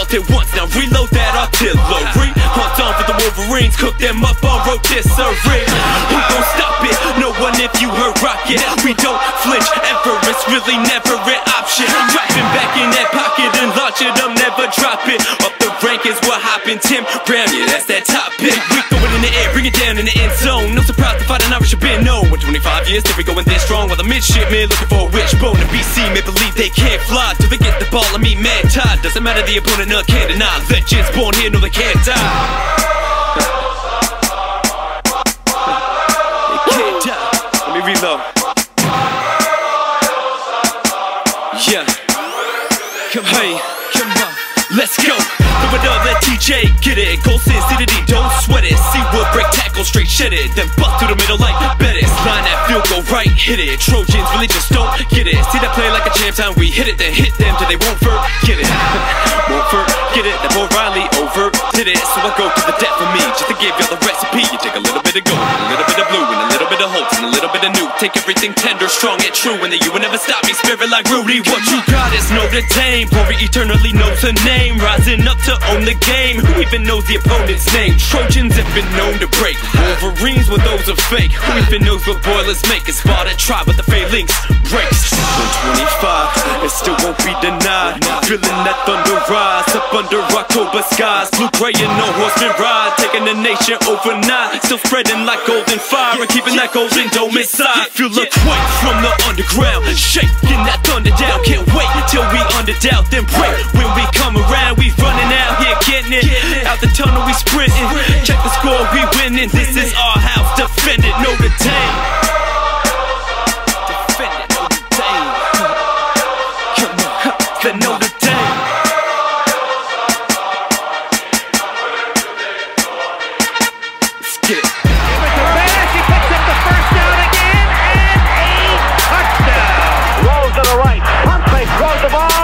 out at once, now reload that artillery. Hunt on for the Wolverines, cook them up on rotisserie. Who gon' stop it? No one if you heard rocket. We don't flinch ever, it's really never an option. Dropping back in that pocket and launch it up, never drop it. Up the rank is what hoppin', Tim Brown, yeah, that's that top pick. We throw it in the air, bring it down in the end zone. No surprise to fight an Irish have been known. 25 years, till we going this strong. While the midshipmen looking for a wishbone. The BC may believe they can't fly till they get the ball and meet man tied. Doesn't matter the opponent, none can't deny. Legends born here, no they can't die. They can't die. Let me reload. Yeah. Come on, let's go. Throw it up, let TJ get it. Goal Sin City, don't sweat it. Seawood break tackle, straight shed it. Then bust through the middle like Bettis. Line that field goal right, hit it. Trojans really just don't get it. See that play like a champ time, we hit it, then hit them till they won't forget it. Won't forget it, that boy Riley over did it. So I go to the depth for me, just to give y'all the recipe. You take a little bit of gold, a little bit of blue, and a little bit of hope, and a little bit of new. Take everything tender, strong and true, and then you will never stop me. Spirit like Rudy, what you got is Notre Dame. Glory eternally knows her name, rising up to own the game. Who even knows the opponent's name? Trojans have been known to break. Wolverines, well those are fake. Who even knows what boilers make? It's Sparta tribe, but the phalanx breaks. 125, it still won't be denied. Feeling that thunder rise up under October skies. Blue, gray, and no horseman ride, taking the nation overnight. Still spreading like golden fire and keeping that golden dome inside. Feel a quake from the underground, shaking that thunder down. Can't wait till we under doubt, then break. When we come around, we running out here getting it. Out the tunnel we sprinting. Check the score, we winning. This is our house, defend it, Notre Dame. Defend it, Notre Dame. Come on, the Notre Dame. Let's get it. He picks up the first down again, and a touchdown. Rolls to the right, pump fake, throws the ball.